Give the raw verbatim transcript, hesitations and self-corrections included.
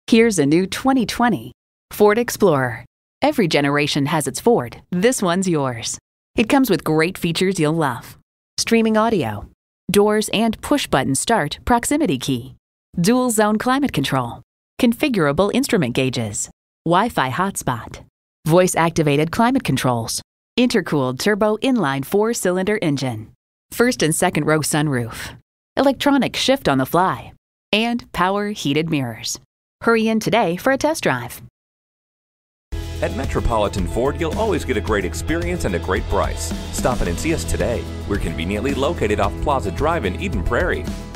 Here's a new twenty twenty Ford Explorer. Every generation has its Ford. This one's yours. It comes with great features you'll love. Streaming audio, doors and push-button start proximity key, dual zone climate control, configurable instrument gauges, Wi-Fi hotspot, voice-activated climate controls, intercooled turbo inline four-cylinder engine, first and second row sunroof, electronic shift on the fly, and power heated mirrors. Hurry in today for a test drive. At Metropolitan Ford, you'll always get a great experience and a great price. Stop in and see us today. We're conveniently located off Plaza Drive in Eden Prairie.